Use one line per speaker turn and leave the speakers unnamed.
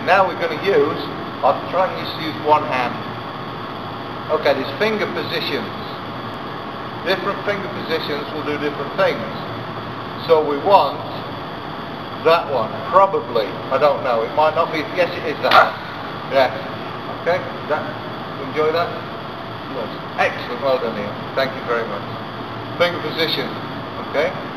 now we're going to use, I'll try and just use one hand. Okay, there's finger positions. Different finger positions will do different things. So we want that one, probably. I don't know, it might not be, yes it is that. Yes. Okay, enjoy that? Yes. Excellent, well done Neil. Thank you very much. Finger position, okay?